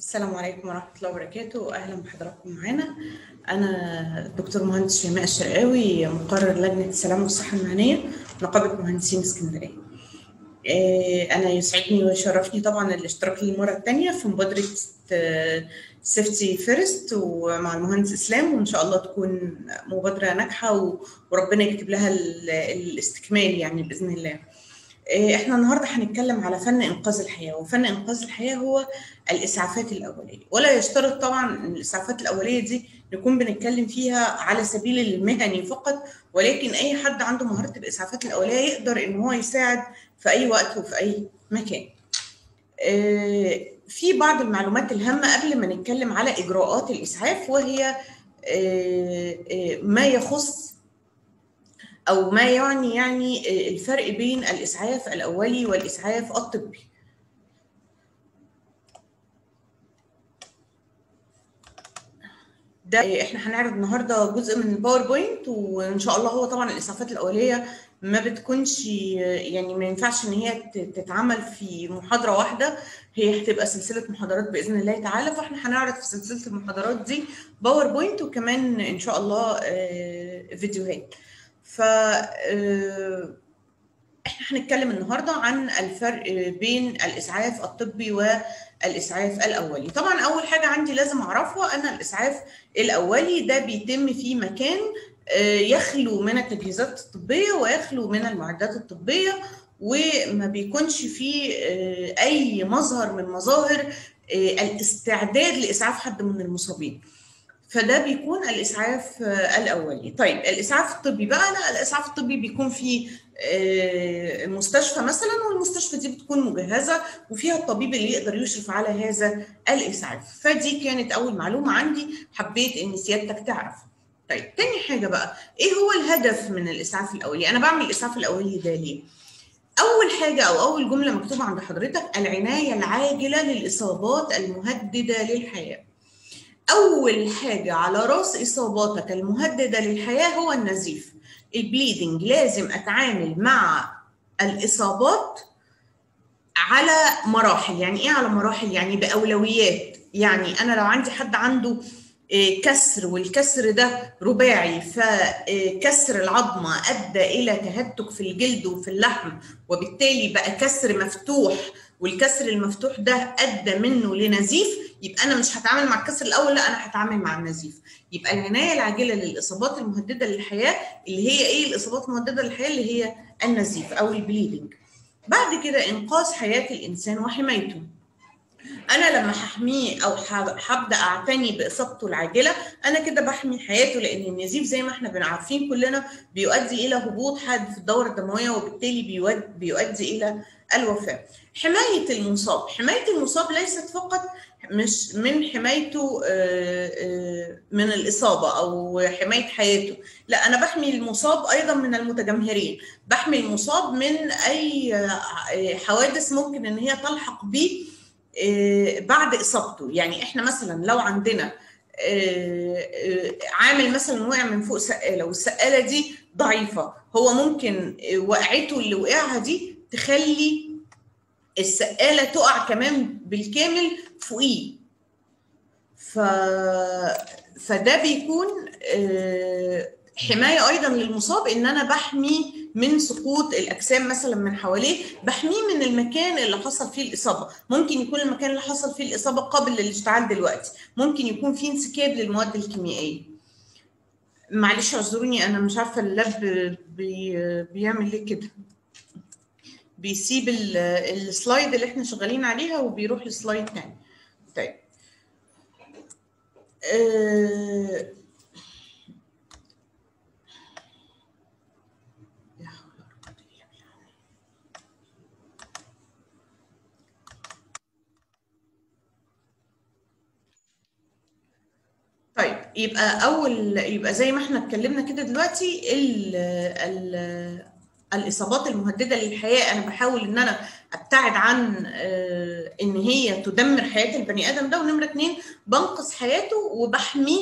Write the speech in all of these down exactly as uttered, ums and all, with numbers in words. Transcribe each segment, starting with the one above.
السلام عليكم ورحمة الله وبركاته. أهلا بحضراتكم معانا. أنا الدكتور مهندس شيماء الشرقاوي، مقرر لجنة السلام والصحة المهنية نقابة مهندسين اسكندرية. أنا يسعدني ويشرفني طبعا الاشتراك للمرة الثانية في مبادرة سيفتي فيرست ومع المهندس إسلام، وإن شاء الله تكون مبادرة ناجحة وربنا يكتب لها الاستكمال يعني بإذن الله. احنا النهارده هنتكلم على فن انقاذ الحياه، وفن انقاذ الحياه هو الاسعافات الاوليه، ولا يشترط طبعا ان الاسعافات الاوليه دي نكون بنتكلم فيها على سبيل المهني فقط، ولكن اي حد عنده مهاره الاسعافات الاوليه يقدر ان هو يساعد في اي وقت وفي اي مكان. في بعض المعلومات الهامه قبل ما نتكلم على اجراءات الاسعاف، وهي ما يخص أو ما يعني يعني الفرق بين الإسعاف الأولي والإسعاف الطبي. ده إحنا هنعرض النهارده جزء من الباوربوينت، وإن شاء الله هو طبعا الإسعافات الأولية ما بتكونش يعني ما ينفعش إن هي تتعمل في محاضرة واحدة، هي هتبقى سلسلة محاضرات بإذن الله تعالى، فإحنا هنعرض في سلسلة المحاضرات دي باوربوينت وكمان إن شاء الله فيديوهات. ف احنا هنتكلم النهارده عن الفرق بين الاسعاف الطبي والاسعاف الاولي. طبعا اول حاجه عندي لازم اعرفها ان الاسعاف الاولي ده بيتم في مكان يخلو من التجهيزات الطبيه ويخلو من المعدات الطبيه، وما بيكونش فيه اي مظهر من مظاهر الاستعداد لاسعاف حد من المصابين، فده بيكون الاسعاف الاولي. طيب الاسعاف الطبي بقى، لا، الاسعاف الطبي بيكون في مستشفى مثلا، والمستشفى دي بتكون مجهزه وفيها الطبيب اللي يقدر يشرف على هذا الاسعاف. فدي كانت اول معلومه عندي حبيت ان سيادتك تعرف. طيب تاني حاجه بقى، ايه هو الهدف من الاسعاف الاولي؟ انا بعمل الاسعاف الاولي ده ليه؟ أول حاجة أو أول جملة مكتوبة عند حضرتك العناية العاجلة للإصابات المهددة للحياة. أول حاجة على رأس إصاباتك المهددة للحياة هو النزيف، البليدنج. لازم أتعامل مع الإصابات على مراحل. يعني إيه على مراحل؟ يعني بأولويات. يعني أنا لو عندي حد عنده كسر والكسر ده رباعي، فكسر العظمة أدى إلى تهتك في الجلد وفي اللحم، وبالتالي بقى كسر مفتوح، والكسر المفتوح ده أدى منه لنزيف، يبقى أنا مش هتعامل مع الكسر الأول، لا، أنا هتعامل مع النزيف. يبقى العناية العاجلة للإصابات المهددة للحياة اللي هي إيه؟ الإصابات المهددة للحياة اللي هي النزيف أو البليدنج. بعد كده إنقاذ حياة الإنسان وحمايته. أنا لما هحميه أو هبدأ أعتني بإصابته العاجلة، أنا كده بحمي حياته، لأن النزيف زي ما إحنا عارفين كلنا بيؤدي إلى هبوط حاد في الدورة الدموية، وبالتالي بيؤدي إلى الوفاة. حماية المصاب، حماية المصاب ليست فقط مش من حمايته من الإصابة أو حماية حياته، لا، أنا بحمي المصاب أيضا من المتجمهرين، بحمي المصاب من أي حوادث ممكن إن هي تلحق به بعد إصابته. يعني إحنا مثلا لو عندنا عامل مثلا وقع من فوق سقالة، والسقالة دي ضعيفة، هو ممكن وقعته اللي وقعها دي تخلي السقالة تقع كمان بالكامل فوقيه، ف... فده بيكون حماية أيضا للمصاب، إن أنا بحمي من سقوط الأجسام مثلا من حواليه، بحميه من المكان اللي حصل فيه الإصابة. ممكن يكون المكان اللي حصل فيه الإصابة قابل للاشتعال دلوقتي، ممكن يكون فيه انسكاب للمواد الكيميائية. معلش اعذروني، أنا مش عارفة اللاب بي... بيعمل ليه كده، بيسيب السلايد اللي احنا شغالين عليها وبيروح لسلايد تاني. طيب أه... طيب يبقى اول يبقى زي ما احنا اتكلمنا كده دلوقتي، ال ال الاصابات المهدده للحياه انا بحاول ان انا ابتعد عن ان هي تدمر حياه البني ادم ده، ونمره اتنين بنقذ حياته وبحميه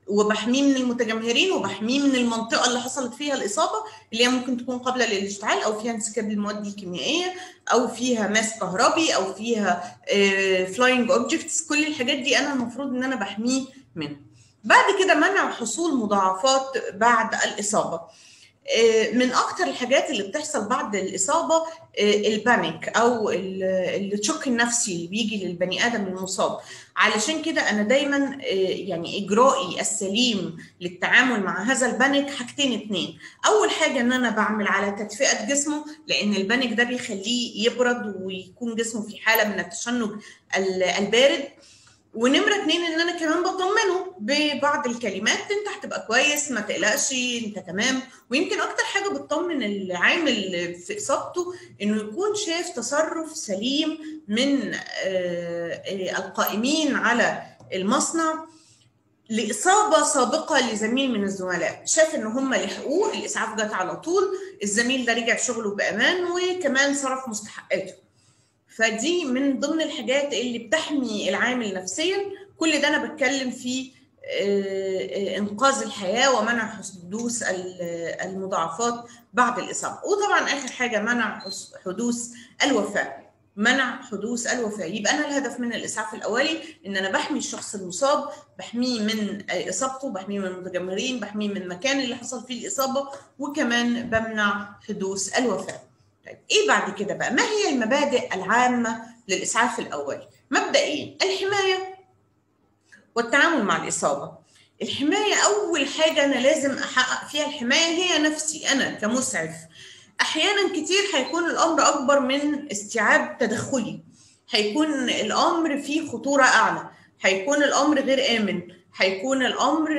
وبحميه من المتجمهرين وبحميه من المنطقه اللي حصلت فيها الاصابه، اللي هي ممكن تكون قابله للاشتعال او فيها انسكاب المواد الكيميائيه او فيها ماس كهربي او فيها فلاينج اوبجكتس. كل الحاجات دي انا المفروض ان انا بحميه منها. بعد كده منع حصول مضاعفات بعد الاصابه. من اكتر الحاجات اللي بتحصل بعد الاصابه البانيك او الشوك النفسي اللي بيجي للبني ادم المصاب. علشان كده انا دايما يعني اجرائي السليم للتعامل مع هذا البانيك حاجتين اتنين. اول حاجه ان انا بعمل على تدفئه جسمه، لان البانيك ده بيخليه يبرد ويكون جسمه في حاله من التشنج البارد. ونمرة اتنين ان انا كمان بطمنه ببعض الكلمات، انت هتبقى كويس، ما تقلقش، انت تمام. ويمكن اكتر حاجة بتطمن العامل في اصابته انه يكون شايف تصرف سليم من القائمين على المصنع لإصابة سابقة لزميل من الزملاء، شاف ان هم لحقوه، الاسعاف جت على طول، الزميل ده رجع شغله بامان وكمان صرف مستحقاته. فدي من ضمن الحاجات اللي بتحمي العامل نفسيا. كل ده انا بتكلم في انقاذ الحياه ومنع حدوث المضاعفات بعد الاصابه. وطبعا اخر حاجه منع حدوث الوفاه. منع حدوث الوفاه، يبقى انا الهدف من الاسعاف الاولي ان انا بحمي الشخص المصاب، بحميه من اصابته، بحميه من المتجمهرين، بحميه من المكان اللي حصل فيه الاصابه، وكمان بمنع حدوث الوفاه. طيب ايه بعد كده بقى؟ ما هي المبادئ العامه للاسعاف الاولي؟ مبدئيا الحمايه والتعامل مع الاصابه. الحمايه اول حاجه انا لازم احقق فيها الحمايه هي نفسي انا كمسعف. احيانا كتير هيكون الامر اكبر من استيعاب تدخلي، هيكون الامر فيه خطوره اعلى، هيكون الامر غير امن، هيكون الامر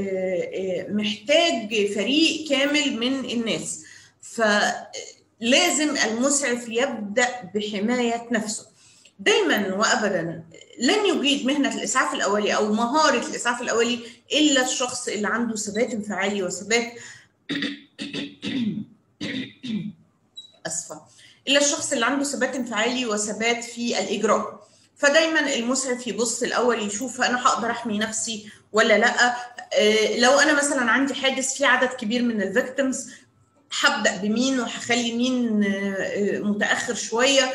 محتاج فريق كامل من الناس. ف لازم المسعف يبدأ بحماية نفسه. دايما وأبدا لن يجيد مهنة الإسعاف الأولي أو مهارة الإسعاف الأولي إلا الشخص اللي عنده ثبات انفعالي وثبات أسفة إلا الشخص اللي عنده ثبات انفعالي وثبات في الإجراء. فدايما المسعف يبص الأول يشوف أنا هقدر أحمي نفسي ولا لأ. لو أنا مثلا عندي حادث فيه عدد كبير من الفيكتيمز، هبدأ بمين وهخلي مين متأخر شوية،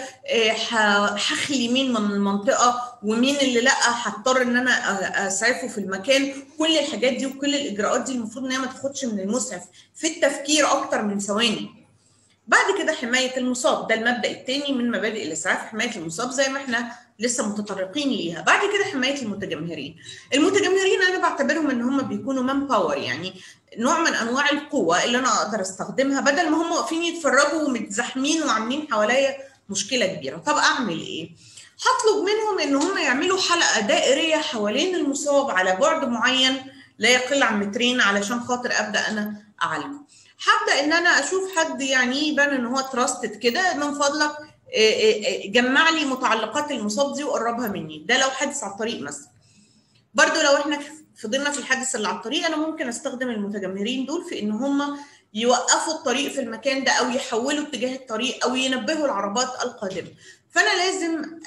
هخلي مين من المنطقة ومين اللي لأ هضطر ان انا اسعفه في المكان. كل الحاجات دي وكل الاجراءات دي المفروض ان هي ما تاخدش من المسعف في التفكير اكتر من ثواني. بعد كده حماية المصاب، ده المبدأ الثاني من مبادئ الإسعاف، حماية المصاب زي ما احنا لسه متطرقين ليها. بعد كده حماية المتجمهرين. المتجمهرين أنا بعتبرهم إن هم بيكونوا مان باور، يعني نوع من أنواع القوة اللي أنا أقدر أستخدمها بدل ما هم واقفين يتفرجوا ومتزاحمين وعاملين حواليا مشكلة كبيرة. طب أعمل إيه؟ هطلب منهم إن هم يعملوا حلقة دائرية حوالين المصاب على بعد معين لا يقل عن مترين علشان خاطر أبدأ أنا أعالجه. هبدا ان انا اشوف حد يعني يبان ان هو تراستد كده، من فضلك جمع لي متعلقات المصاب دي وقربها مني. ده لو حادث على الطريق مثلا. برضو لو احنا فضلنا في الحادث اللي على الطريق، انا ممكن استخدم المتجمهرين دول في ان هم يوقفوا الطريق في المكان ده او يحولوا اتجاه الطريق او ينبهوا العربات القادمه. فانا لازم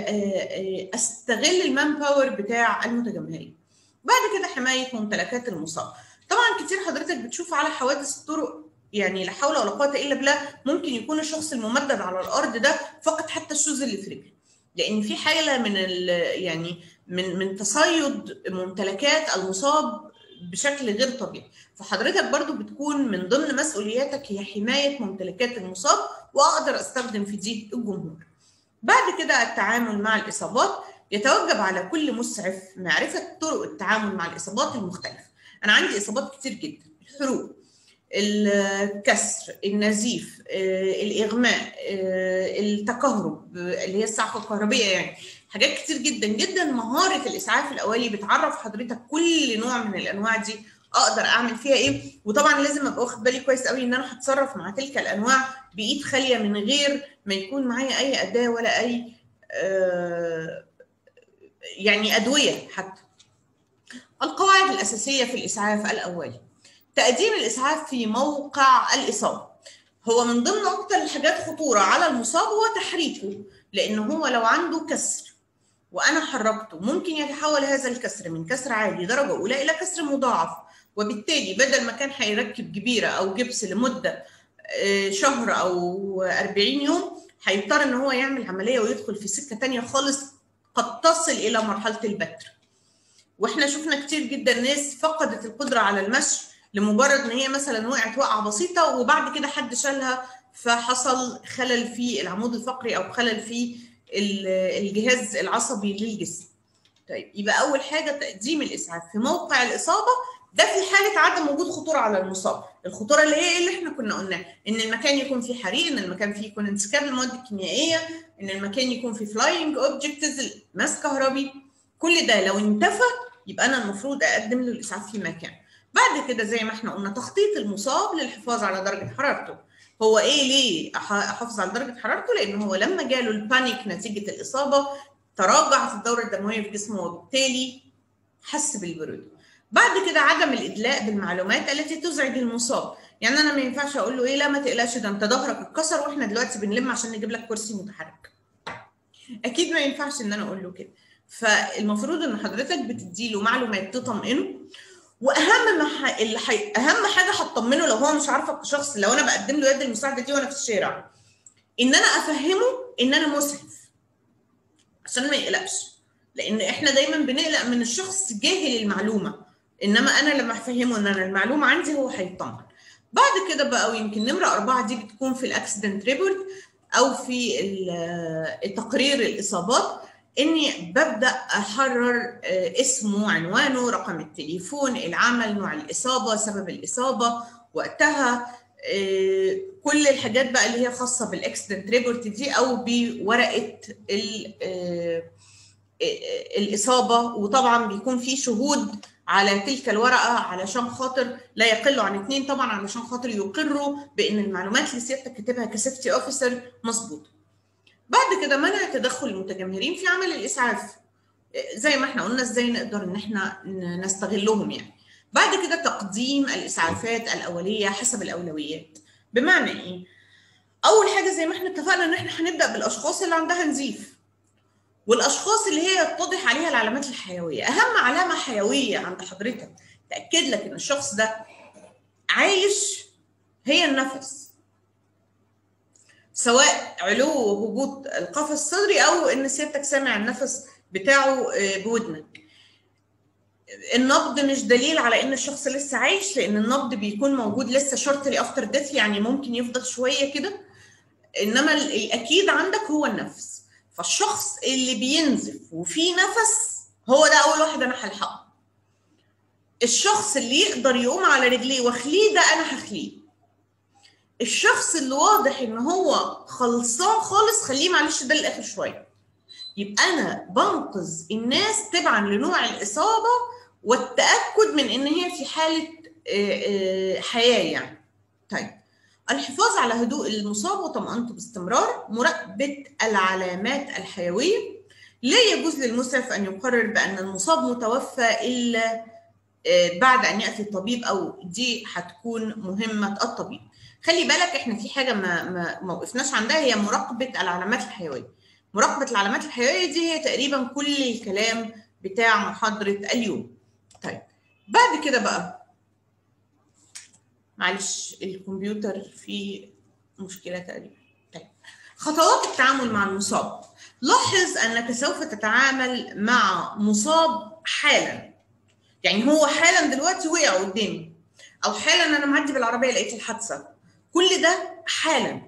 استغل المان باور بتاع المتجمهرين. بعد كده حمايه ممتلكات المصاب. طبعا كتير حضرتك بتشوف على حوادث الطرق يعني لا حول ولا قوه الا بالله ممكن يكون الشخص الممدد على الارض ده فقد حتى الشوز اللي في رجله، لان في حاله من يعني من من تصيد ممتلكات المصاب بشكل غير طبيعي. فحضرتك برضو بتكون من ضمن مسؤولياتك هي حمايه ممتلكات المصاب، واقدر استخدم في دي الجمهور. بعد كده التعامل مع الاصابات. يتوجب على كل مسعف معرفه طرق التعامل مع الاصابات المختلفه. انا عندي اصابات كتير جدا: الحروق، الكسر، النزيف، الاغماء، التكهرب اللي هي الصعقه الكهربيه، يعني حاجات كتير جدا جدا. مهاره الاسعاف الاولي بتعرف حضرتك كل نوع من الانواع دي اقدر اعمل فيها ايه. وطبعا لازم ابقى واخد بالي كويس قوي ان انا هتصرف مع تلك الانواع بايد خاليه من غير ما يكون معايا اي اداه ولا اي يعني ادويه حتى. القواعد الأساسية في الإسعاف الأولي. تقديم الإسعاف في موقع الإصابة. هو من ضمن أكتر الحاجات خطورة على المصاب هو تحريكه، لأنه هو لو عنده كسر وانا حركته ممكن يتحول هذا الكسر من كسر عادي درجه اولى الى كسر مضاعف، وبالتالي بدل ما كان هيركب جبيره او جبس لمده شهر او أربعين يوم هيضطر ان هو يعمل عمليه ويدخل في سكه ثانيه خالص قد تصل الى مرحله البتر. واحنا شفنا كتير جدا ناس فقدت القدره على المشي لمجرد ان هي مثلا وقعت وقعه بسيطه وبعد كده حد شالها فحصل خلل في العمود الفقري او خلل في الجهاز العصبي للجسم. طيب يبقى اول حاجه تقديم الاسعاف في موقع الاصابه ده في حاله عدم وجود خطوره على المصاب. الخطوره اللي هي اللي احنا كنا قلناه، ان المكان يكون فيه حريق، ان المكان فيه يكون انسكاب المواد الكيميائيه، ان المكان يكون فيه فلاينج اوبجكتس، ماس كهربي. كل ده لو انتفى يبقى انا المفروض اقدم له الاسعاف في مكان. بعد كده زي ما احنا قلنا تخطيط المصاب للحفاظ على درجه حرارته. هو ايه ليه احافظ على درجه حرارته؟ لان هو لما جاله البانيك نتيجه الاصابه تراجعت الدوره الدمويه في جسمه وبالتالي حس بالبرود. بعد كده عدم الادلاء بالمعلومات التي تزعج المصاب. يعني انا ما ينفعش اقول له ايه لا ما تقلقش ده انت ظهرك اتكسر واحنا دلوقتي بنلم عشان نجيب لك كرسي متحرك. اكيد ما ينفعش ان انا اقول له كده. فالمفروض ان حضرتك بتدي له معلومات تطمئنه، واهم ما ح... اللي حي... اهم حاجه هتطمنه لو هو مش عارفه كشخص، لو انا بقدم له يد المساعده دي وانا في الشارع، ان انا افهمه ان انا مسعف عشان ما يقلقش. لان احنا دايما بنقلق من الشخص جاهل المعلومه، انما انا لما افهمه ان انا المعلومه عندي هو هيطمن. بعد كده بقى ويمكن نمره أربعة دي بتكون في الاكسيدنت ريبورت او في تقرير الاصابات، اني ببدا احرر اسمه، عنوانه، رقم التليفون، العمل، نوع الاصابه، سبب الاصابه، وقتها، كل الحاجات بقى اللي هي خاصه بالاكسيدنت ريبورت دي او بورقه الاصابه. وطبعا بيكون في شهود على تلك الورقه علشان خاطر لا يقل عن اثنين، طبعا علشان خاطر يقروا بان المعلومات اللي سيادتك كاتبها كسيفتي اوفيسر مظبوطه. بعد كده منع تدخل المتجمهرين في عمل الاسعاف، زي ما احنا قلنا ازاي نقدر ان احنا نستغلهم يعني. بعد كده تقديم الاسعافات الاوليه حسب الاولويات. بمعنى ايه؟ اول حاجه زي ما احنا اتفقنا ان احنا هنبدا بالاشخاص اللي عندها نزيف، والاشخاص اللي هي يتضح عليها العلامات الحيويه. اهم علامه حيويه عند حضرتك تاكد لك ان الشخص ده عايش هي النفس، سواء علو وهبوط القفص الصدري او ان سيادتك سامع النفس بتاعه بودنك. النبض مش دليل على ان الشخص لسه عايش، لان النبض بيكون موجود لسه شورتلي افتر ديث، يعني ممكن يفضل شويه كده، انما الاكيد عندك هو النفس. فالشخص اللي بينزف وفيه نفس هو ده اول واحد انا هلحقه. الشخص اللي يقدر يقوم على رجليه واخليه ده انا هخليه. الشخص اللي واضح ان هو خلصان خالص خليه معلش ده للاخر شويه. يبقى انا بنقذ الناس تبعا لنوع الاصابه والتاكد من ان هي في حاله حياه يعني. طيب الحفاظ على هدوء المصاب وطمأنته باستمرار، مراقبه العلامات الحيويه. لا يجوز للمسعف ان يقرر بان المصاب متوفى الا بعد ان ياتي الطبيب، او دي هتكون مهمه الطبيب. خلي بالك احنا في حاجه ما ما, ما وقفناش عندها، هي مراقبه العلامات الحيويه. مراقبه العلامات الحيويه دي هي تقريبا كل الكلام بتاع محاضره اليوم. طيب بعد كده بقى معلش الكمبيوتر فيه مشكله تقريبا. طيب خطوات التعامل مع المصاب. لاحظ انك سوف تتعامل مع مصاب حالا، يعني هو حالا دلوقتي وقع قدامي، او حالا انا معدي بالعربيه لقيت الحادثه، كل ده حالا.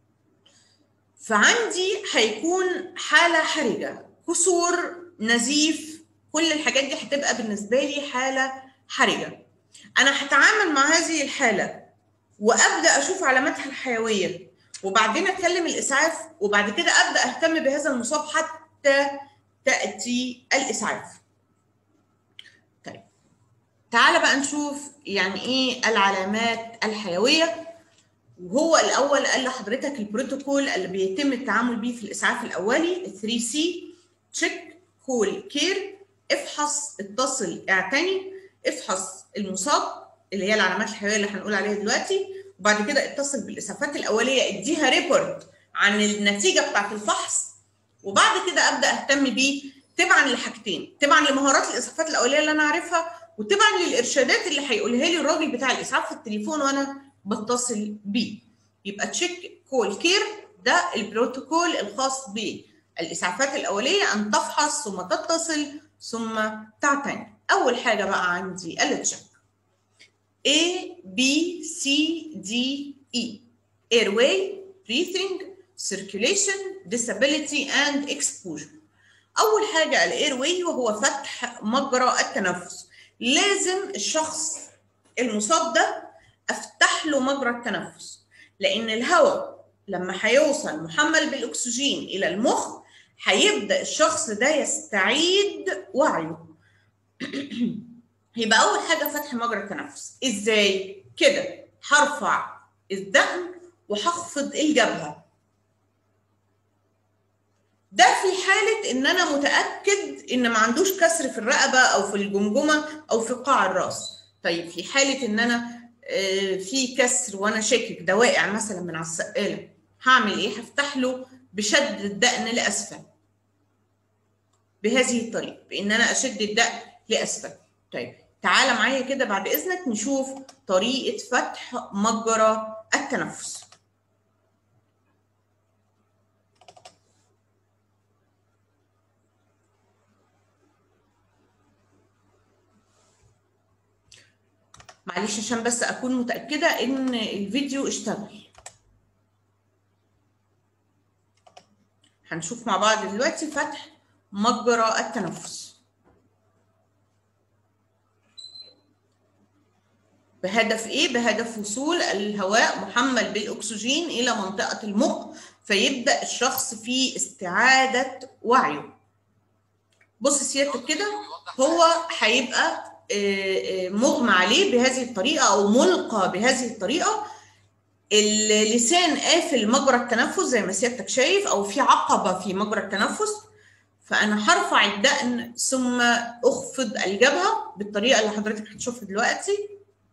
فعندي هيكون حاله حرجه، كسور، نزيف، كل الحاجات دي هتبقى بالنسبه لي حاله حرجه. انا هتعامل مع هذه الحاله وابدا اشوف علاماتها الحيويه، وبعدين اكلم الاسعاف، وبعد كده ابدا اهتم بهذا المصاب حتى تاتي الاسعاف. طيب تعالى بقى نشوف يعني ايه العلامات الحيويه. وهو الاول قال لحضرتك البروتوكول اللي بيتم التعامل بيه في الاسعاف الاولي ثري سي: تشيك، كول، كير. افحص، اتصل، اعتني. افحص المصاب اللي هي العلامات الحيويه اللي هنقول عليها دلوقتي، وبعد كده اتصل بالاسعافات الاوليه اديها ريبورت عن النتيجه بتاعت الفحص، وبعد كده ابدا اهتم بيه تبعا لحاجتين، تبعا لمهارات الاسعافات الاوليه اللي انا عارفها، وتبعا للارشادات اللي هيقولها لي الراجل بتاع الاسعاف في التليفون وانا بتصل بيه. يبقى تشيك كول كير ده البروتوكول الخاص بالاسعافات الاوليه، ان تفحص ثم تتصل ثم تعتني. اول حاجه بقى عندي التشيك A B C D E airway, breathing, circulation, disability and exposure. أول حاجة الايرواي وهو فتح مجرى التنفس. لازم الشخص المصاب ده أفتح له مجرى التنفس، لأن الهواء لما هيوصل محمل بالأكسجين إلى المخ هيبدأ الشخص ده يستعيد وعيه. يبقى أول حاجة فتح مجرى التنفس. إزاي؟ كده هرفع الدقن وهخفض الجبهة. ده في حالة إن أنا متأكد إن ما عندوش كسر في الرقبة أو في الجمجمة أو في قاع الرأس. طيب في حالة إن أنا في كسر وأنا شاكك ده واقع مثلا من على السقالة، هعمل إيه؟ هفتح له بشد الدقن لأسفل بهذه الطريقة، بإن أنا أشد الدقن لأسفل. طيب تعالى معايا كده بعد إذنك نشوف طريقة فتح مجرى التنفس. معلش عشان بس أكون متأكدة إن الفيديو اشتغل. هنشوف مع بعض دلوقتي فتح مجرى التنفس بهدف إيه؟ بهدف وصول الهواء محمل بالأكسجين إلى منطقة المخ، فيبدأ الشخص في استعادة وعيه. بص سيادتك كده، هو هيبقى مغمى عليه بهذه الطريقة أو ملقى بهذه الطريقة، اللسان قافل مجرى التنفس زي ما سيادتك شايف، أو في عقبة في مجرى التنفس. فأنا هرفع الدقن ثم أخفض الجبهة بالطريقة اللي حضرتك هتشوفها دلوقتي.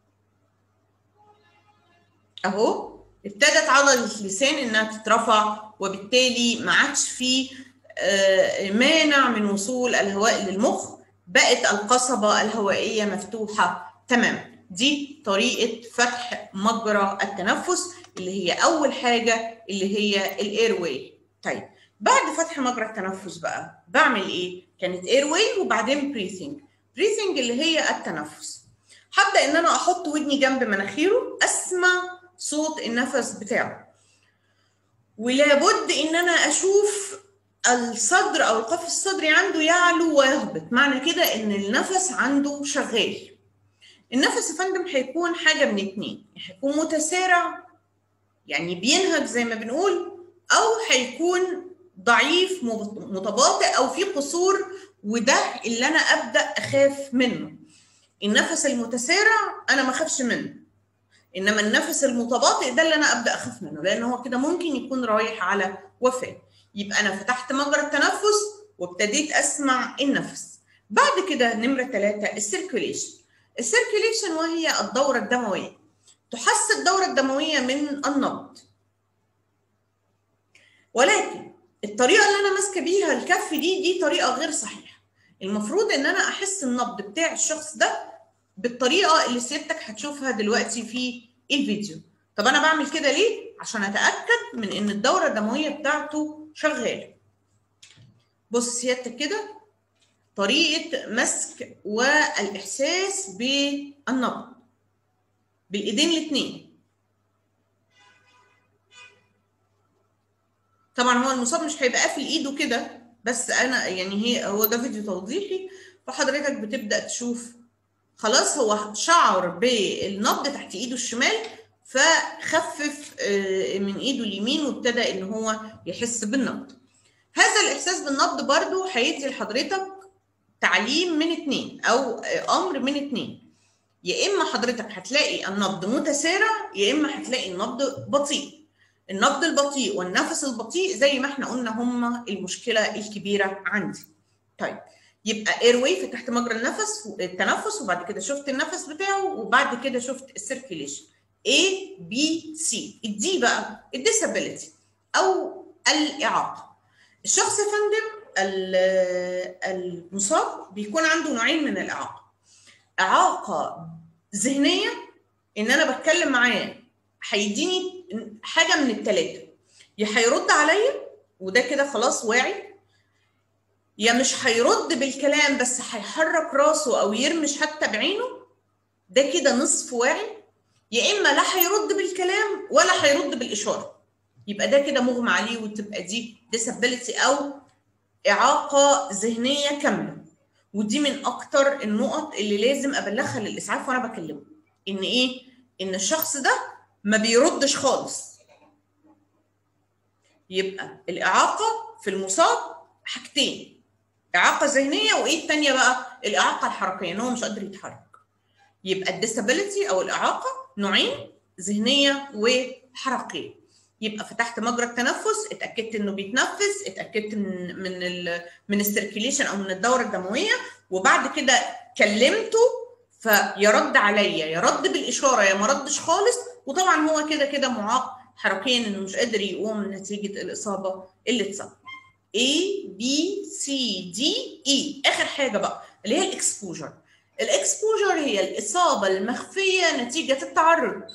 أهو ابتدت عضلة اللسان إنها تترفع، وبالتالي ما عادش فيه مانع من وصول الهواء للمخ، بقت القصبة الهوائية مفتوحة تماما. دي طريقة فتح مجرى التنفس اللي هي أول حاجة، اللي هي الايرواي. طيب بعد فتح مجرى التنفس بقى بعمل إيه؟ كانت ايرواي وبعدين بريثنج. بريثنج اللي هي التنفس. هبدأ إن أنا أحط ودني جنب مناخيره، أسمع صوت النفس بتاعه، ولابد إن أنا أشوف الصدر أو القفص الصدري عنده يعلو ويهبط، معنى كده إن النفس عنده شغال. النفس يا فندم هيكون حاجة من اتنين، هيكون متسارع يعني بينهج زي ما بنقول، أو هيكون ضعيف متباطئ أو في قصور، وده اللي أنا أبدأ أخاف منه. النفس المتسارع أنا ما أخافش منه، إنما النفس المتباطئ ده اللي أنا أبدأ أخاف منه، لأن هو كده ممكن يكون رايح على وفاة. يبقى أنا فتحت مجرى التنفس وابتديت أسمع النفس. بعد كده نمرة ثلاثة السيركوليشن. السيركوليشن وهي الدورة الدموية. تحس الدورة الدموية من النبض، ولكن الطريقة اللي أنا ماسكة بيها الكف دي دي طريقة غير صحيحة. المفروض إن أنا أحس النبض بتاع الشخص ده بالطريقة اللي سيادتك هتشوفها دلوقتي في الفيديو. طب أنا بعمل كده ليه؟ عشان أتأكد من إن الدورة الدموية بتاعته شغالة. بص سيادتك كده طريقة مسك والإحساس بالنبض بالإيدين الاتنين. طبعا هو المصاب مش هيبقى قافل إيده كده، بس أنا يعني هي هو ده فيديو توضيحي، فحضرتك بتبدأ تشوف خلاص هو شعر بالنبض تحت إيده الشمال، فخفف من إيده اليمين وابتدى إن هو يحس بالنبض. هذا الإحساس بالنبض برضو هيدي لحضرتك تعليم من اتنين أو أمر من اتنين، يا إما حضرتك هتلاقي النبض متسارع يا إما هتلاقي النبض بطيء. النبض البطيء والنفس البطيء زي ما احنا قلنا هما المشكلة الكبيرة عندي. طيب يبقى ايرواي فتحت مجرى النفس التنفس، وبعد كده شفت النفس بتاعه، وبعد كده شفت السيركيليشن A B C. الدي بقى الديسابيليتي أو الإعاقة. الشخص يا فندم المصاب بيكون عنده نوعين من الاعاقه. اعاقه ذهنيه، ان انا بتكلم معاه هيديني حاجه من الثلاثه، يا هيرد عليا وده كده خلاص واعي، يا مش هيرد بالكلام بس هيحرك راسه او يرمش حتى بعينه، ده كده نصف واعي، يا اما لا هيرد بالكلام ولا هيرد بالاشاره، يبقى ده كده مغمى عليه وتبقى دي disability او اعاقه ذهنيه كامله. ودي من اكتر النقط اللي لازم ابلغها للاسعاف وانا بكلمه، ان ايه؟ ان الشخص ده ما بيردش خالص. يبقى الاعاقه في المصاب حاجتين، اعاقه ذهنيه، وايه الثانيه بقى؟ الاعاقه الحركيه، ان هو مش قادر يتحرك. يبقى الديسابيلتي او الاعاقه نوعين، ذهنيه وحركيه. يبقى فتحت مجرى التنفس، اتاكدت انه بيتنفس، اتاكدت من من ال من السيركيليشن او من الدوره الدمويه، وبعد كده كلمته فيرد عليا، يرد بالاشاره يا ما ردش خالص. وطبعا هو كده كده معاق حركيا، انه مش قادر يقوم نتيجه الاصابه اللي اتصاب. A B C D E. اخر حاجه بقى اللي هي الاكسبوجر. الاكسبوجر هي الاصابه المخفيه نتيجه التعرض.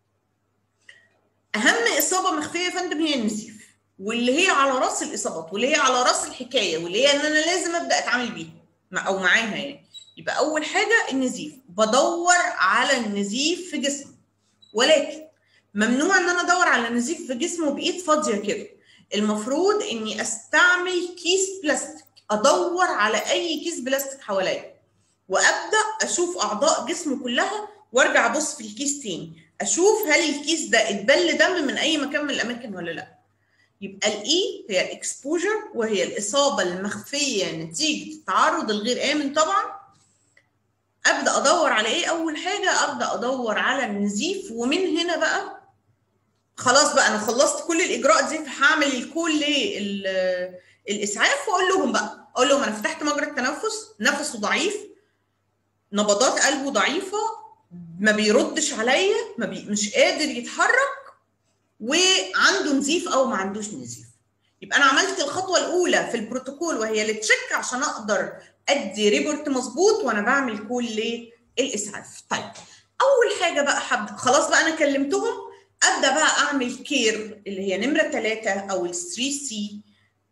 اهم اصابه مخفيه يا فندم هي النزيف، واللي هي على راس الاصابات، واللي هي على راس الحكايه، واللي هي ان انا لازم ابدا اتعامل بيها او معاها يعني. يبقى اول حاجه النزيف، بدور على النزيف في جسمه، ولكن ممنوع ان انا ادور على نزيف في جسمه بايد فاضيه كده. المفروض اني استعمل كيس بلاستيك، ادور على اي كيس بلاستيك حواليا وابدا اشوف اعضاء جسمه كلها، وارجع ابص في الكيس تاني اشوف هل الكيس ده اتبل دم من اي مكان من الاماكن ولا لا. يبقى الاي هي الاكسبوجر، وهي الاصابه المخفيه نتيجه التعرض الغير امن طبعا. ابدا ادور على ايه؟ اول حاجه ابدا ادور على النزيف، ومن هنا بقى خلاص بقى انا خلصت كل الاجراء دي، فهعمل الكول للاسعاف واقول لهم بقى، اقول لهم انا فتحت مجرى التنفس، نفسه ضعيف، نبضات قلبه ضعيفه، ما بيردش عليا، ما بي... مش قادر يتحرك، وعنده نزيف او ما عندوش نزيف. يبقى انا عملت الخطوه الاولى في البروتوكول وهي التشيك عشان اقدر ادي ريبورت مظبوط وانا بعمل كول للاسعاف. طيب اول حاجه بقى حب خلاص بقى انا كلمتهم، ابدا بقى اعمل كير اللي هي نمره ثلاثة او ال ثلاثة سي،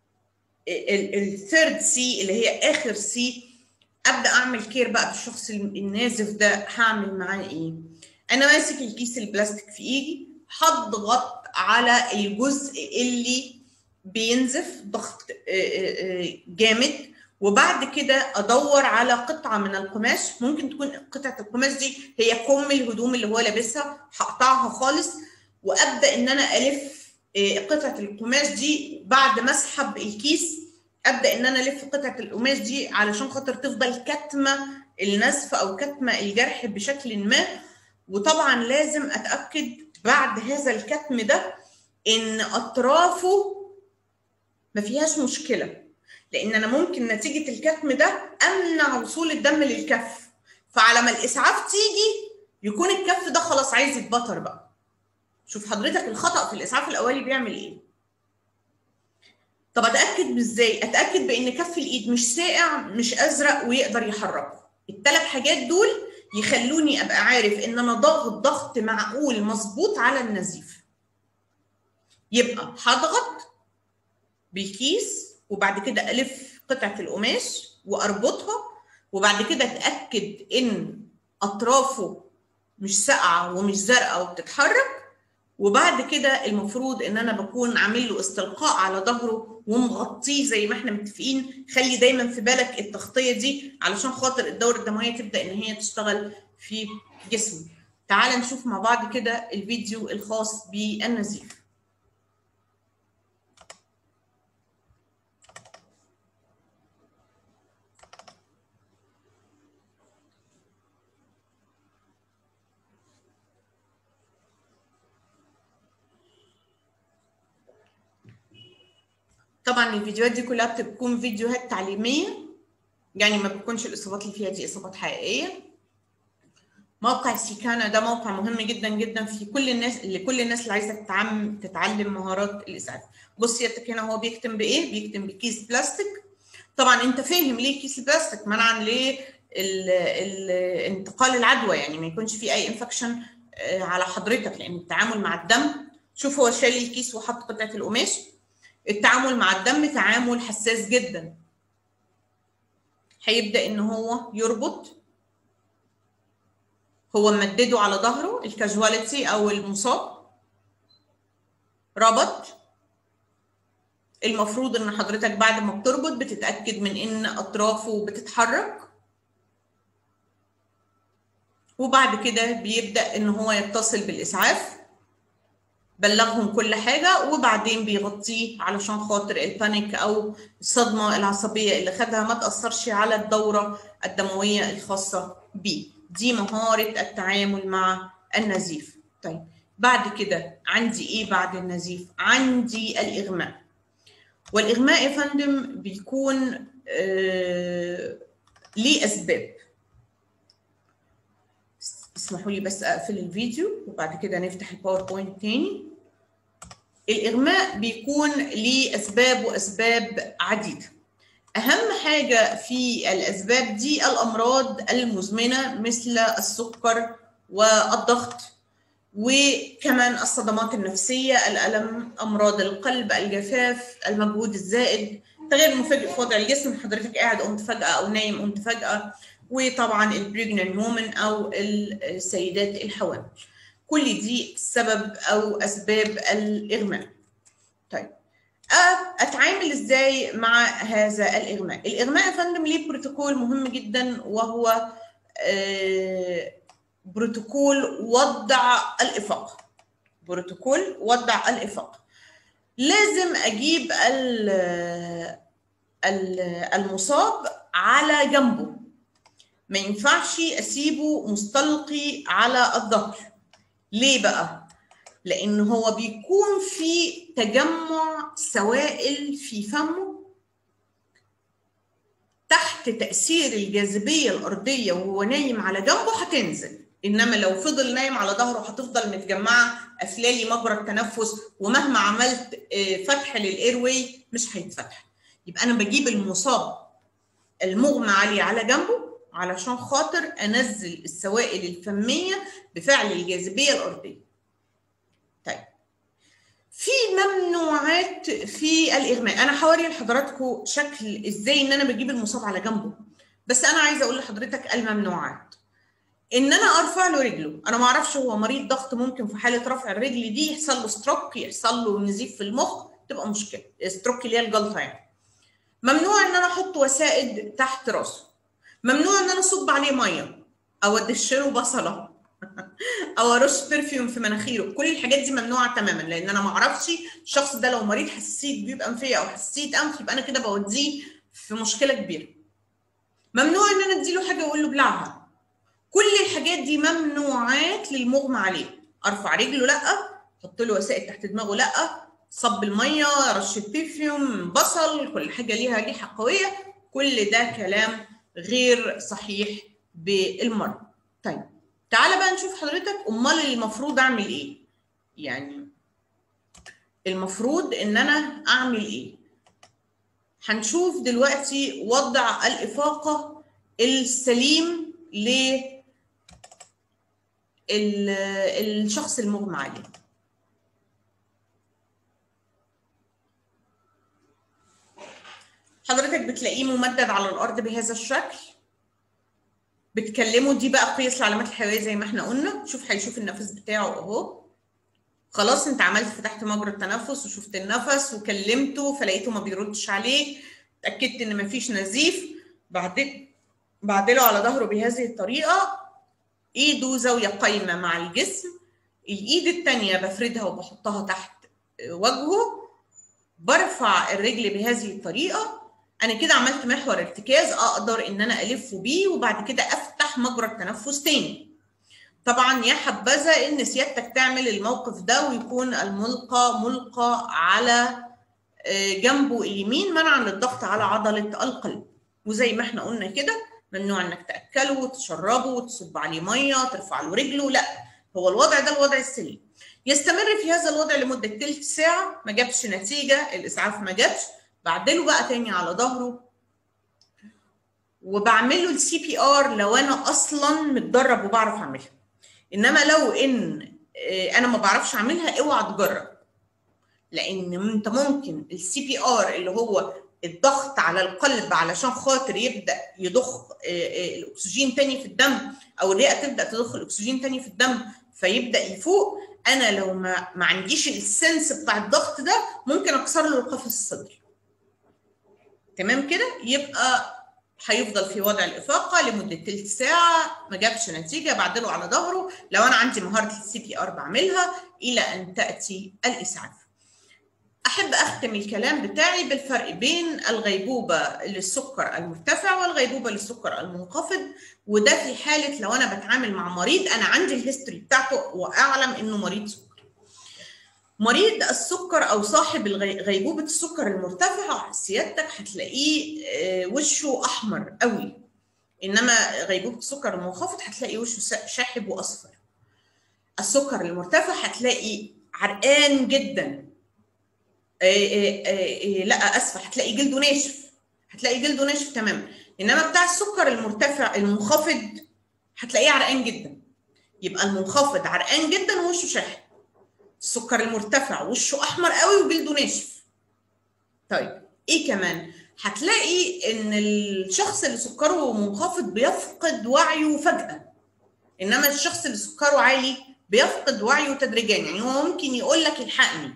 الثيرد سي اللي هي اخر سي. ابدا اعمل كير بقى بالشخص النازف ده. هعمل معاه ايه؟ انا ماسك الكيس البلاستيك في ايدي، هضغط على الجزء اللي بينزف ضغط جامد، وبعد كده ادور على قطعه من القماش، ممكن تكون قطعه القماش دي هي كم الهدوم اللي هو لابسها، هقطعها خالص وابدا ان انا الف قطعه القماش دي. بعد ما اسحب الكيس ابدا ان انا الف قطعه القماش دي علشان خاطر تفضل كاتمه النزف او كاتمه الجرح بشكل ما. وطبعا لازم اتاكد بعد هذا الكتم ده ان اطرافه ما فيهاش مشكله، لان انا ممكن نتيجه الكتم ده امنع وصول الدم للكف، فعلى ما الاسعاف تيجي يكون الكف ده خلاص عايز يتبطر بقى. شوف حضرتك الخطا في الاسعاف الاولي بيعمل ايه. طب اتاكد ازاي؟ اتاكد بان كف الايد مش ساقع مش ازرق ويقدر يحركه. الثلاث حاجات دول يخلوني ابقى عارف ان انا ضاغط ضغط معقول مظبوط على النزيف. يبقى هضغط بالكيس وبعد كده الف قطعه القماش واربطها، وبعد كده اتاكد ان اطرافه مش ساقعه ومش زرقاء وبتتحرك، وبعد كده المفروض ان انا بكون عامل له استلقاء على ظهره ومغطيه زي ما احنا متفقين. خلي دايما في بالك التغطيه دي علشان خاطر الدوره الدمويه تبدا ان هي تشتغل في جسمه. تعال نشوف مع بعض كده الفيديو الخاص بالنزيف. طبعا الفيديوهات دي كلها بتكون فيديوهات تعليميه، يعني ما بتكونش الاصابات اللي فيها دي اصابات حقيقيه. موقع سيكانا ده موقع مهم جدا جدا في كل الناس، لكل الناس اللي عايزه تتعلم تتعلم مهارات الاسعاف. بص يا هنا هو بيكتم بايه؟ بيكتم بكيس بلاستيك، طبعا انت فاهم ليه كيس البلاستيك؟ منعا لانتقال العدوى، يعني ما يكونش في اي انفكشن على حضرتك، لان التعامل مع الدم، شوف هو شال الكيس وحط قطعه القماش. التعامل مع الدم تعامل حساس جدا، هيبدا ان هو يربط، هو ممدده على ظهره الكاجواليتي او المصاب، ربط. المفروض ان حضرتك بعد ما بتربط بتتاكد من ان اطرافه بتتحرك، وبعد كده بيبدا ان هو يتصل بالاسعاف، بلغهم كل حاجه، وبعدين بيغطيه علشان خاطر البانيك او الصدمه العصبيه اللي خدها ما تاثرش على الدوره الدمويه الخاصه بيه. دي مهاره التعامل مع النزيف. طيب بعد كده عندي ايه بعد النزيف؟ عندي الاغماء. والاغماء يا فندم بيكون آه ليه اسباب. اسمحوا لي بس اقفل الفيديو وبعد كده نفتح الباوربوينت تاني. الاغماء بيكون ليه اسباب واسباب عديده. اهم حاجه في الاسباب دي الامراض المزمنه مثل السكر والضغط، وكمان الصدمات النفسيه، الالم، امراض القلب، الجفاف، المجهود الزائد، تغير مفاجئ في وضع الجسم، حضرتك قاعد قمت فجاه او نايم قمت فجاه، وطبعا البريجننت وومن او السيدات الحوامل. كل دي سبب او اسباب الاغماء. طيب اتعامل ازاي مع هذا الاغماء؟ الاغماء يا فندم ليه بروتوكول مهم جدا، وهو بروتوكول وضع الافاقه. بروتوكول وضع الافاقه لازم اجيب المصاب على جنبه، ما ينفعش اسيبه مستلقي على الظهر. ليه بقى؟ لان هو بيكون في تجمع سوائل في فمه تحت تاثير الجاذبيه الارضيه، وهو نايم على جنبه هتنزل، انما لو فضل نايم على ظهره هتفضل متجمعه افلالي مجرى التنفس، ومهما عملت فتح للايروي مش هيتفتح. يبقى انا بجيب المصاب المغمى عليه على جنبه علشان خاطر انزل السوائل الفميه بفعل الجاذبيه الارضيه. طيب في ممنوعات في الاغماء. انا هوري لحضراتكم شكل ازاي ان انا بجيب المصاب على جنبه، بس انا عايزه اقول لحضرتك الممنوعات. ان انا ارفع له رجله، انا ما اعرفش هو مريض ضغط، ممكن في حاله رفع الرجل دي يحصل له ستروك، يحصل له نزيف في المخ، تبقى مشكله. ستروك اللي هي الجلطه يعني. ممنوع ان انا احط وسائد تحت راسه، ممنوع ان انا اصب عليه ميه او ادشله بصله او ارش برفيوم في مناخيره. كل الحاجات دي ممنوعه تماما، لان انا ما اعرفش الشخص ده لو مريض حساسيه جيوب انفيه او حساسيه انف، يبقى انا كده بوديه في مشكله كبيره. ممنوع ان انا اديله حاجه واقول له بلعها. كل الحاجات دي ممنوعات للمغمى عليه. ارفع رجله لا، احط له وسائل تحت دماغه لا، صب الميه، رشه برفيوم، بصل، كل حاجه ليها ريحه قويه، كل ده كلام غير صحيح بالمره. طيب تعالى بقى نشوف حضرتك امال المفروض اعمل ايه. يعني المفروض ان انا اعمل ايه؟ هنشوف دلوقتي وضع الافاقه السليم للشخص المغمى عليه. حضرتك بتلاقيه ممدد على الارض بهذا الشكل، بتكلمه، دي بقى قياس العلامات الحيويه زي ما احنا قلنا. شوف هيشوف النفس بتاعه اهو، خلاص انت عملت فتحت مجرى التنفس وشفت النفس وكلمته فلقيته ما بيردش عليك، اتاكدت ان مفيش نزيف، بعدين بعدله على ظهره بهذه الطريقه، ايده زاويه قايمه مع الجسم، الايد الثانيه بفردها وبحطها تحت وجهه، برفع الرجل بهذه الطريقه. انا كده عملت محور ارتكاز اقدر ان انا الفه بيه، وبعد كده افتح مجرى التنفس تاني. طبعا يا حبذا ان سيادتك تعمل الموقف ده ويكون الملقى ملقى على جنبه اليمين منعا للضغط على عضله القلب. وزي ما احنا قلنا كده ممنوع انك تاكله وتشربه وتصب عليه ميه ترفع له رجله، لا، هو الوضع ده الوضع السليم. يستمر في هذا الوضع لمده ثلث ساعه، ما جابش نتيجه، الاسعاف ما جابش، بعدله بقى تاني على ظهره وبعمل له السي بي ار لو انا اصلا متدرب وبعرف اعملها. انما لو ان انا ما بعرفش اعملها اوعى تجرب، لان انت ممكن السي بي ار اللي هو الضغط على القلب علشان خاطر يبدا يضخ الاكسجين تاني في الدم، او الرئه تبدا تضخ الاكسجين تاني في الدم فيبدا يفوق، انا لو ما ما عنديش السنس بتاع الضغط ده ممكن اكسر له القفص الصدري. تمام كده؟ يبقى هيفضل في وضع الافاقه لمده تلت ساعه، ما جابش نتيجه بعدله على ظهره. لو انا عندي مهاره السي بي ار بعملها الى ان تاتي الاسعاف. احب اختم الكلام بتاعي بالفرق بين الغيبوبه للسكر المرتفع والغيبوبه للسكر المنخفض، وده في حاله لو انا بتعامل مع مريض انا عندي الهيستوري بتاعته واعلم انه مريض سكر. مريض السكر او صاحب غيبوبه السكر المرتفع سيادتك هتلاقيه وشه احمر قوي، انما غيبوبه السكر المنخفض هتلاقي وشه شاحب واصفر. السكر المرتفع هتلاقي عرقان جدا، إيه إيه إيه لا اسفه هتلاقي جلده ناشف، هتلاقي جلده ناشف تماما. انما بتاع السكر المرتفع المنخفض هتلاقيه عرقان جدا. يبقى المنخفض عرقان جدا ووشه شاحب، السكر المرتفع وشه احمر قوي وجلده ناشف. طيب ايه كمان؟ هتلاقي ان الشخص اللي سكره منخفض بيفقد وعيه فجأة، انما الشخص اللي سكره عالي بيفقد وعيه تدريجيا، يعني هو ممكن يقول لك الحقني.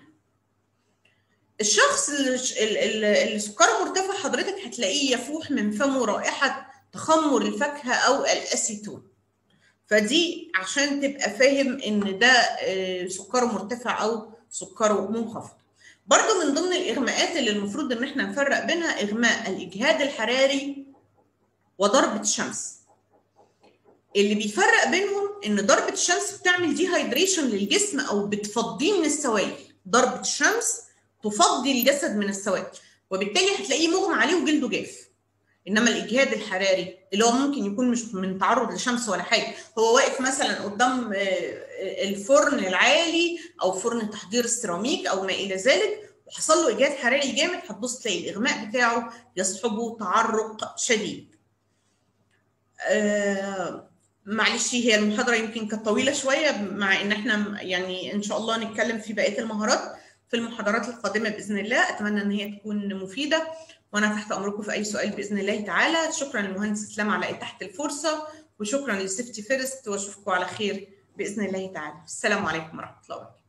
الشخص اللي سكره مرتفع حضرتك هتلاقيه يفوح من فمه رائحة تخمر الفاكهة او الاسيتون. فدي عشان تبقى فاهم ان ده سكره مرتفع او سكره منخفض. برضو من ضمن الاغماءات اللي المفروض ان احنا نفرق بينها اغماء الاجهاد الحراري وضربة الشمس. اللي بيفرق بينهم ان ضربة الشمس بتعمل دي هايدريشن للجسم او بتفضيه من السوائل. ضربة الشمس تفضي الجسد من السوائل، وبالتالي هتلاقيه مغمى عليه وجلده جاف. انما الاجهاد الحراري اللي هو ممكن يكون مش من تعرض لشمس ولا حاجه، هو واقف مثلا قدام الفرن العالي او فرن تحضير السيراميك او ما الى ذلك وحصل له اجهاد حراري جامد، هتبص تلاقي الاغماء بتاعه يصحبه تعرق شديد. آه معلش هي المحاضره يمكن كانت طويله شويه، مع ان احنا يعني ان شاء الله نتكلم في بقيه المهارات في المحاضرات القادمه باذن الله. اتمنى ان هي تكون مفيده، وانا تحت امركم في اي سؤال باذن الله تعالى. شكرا للمهندس اسلام على اتاحه الفرصه، وشكرا لسيفتي فيرست، واشوفكم على خير باذن الله تعالى. السلام عليكم ورحمه الله وبركاته.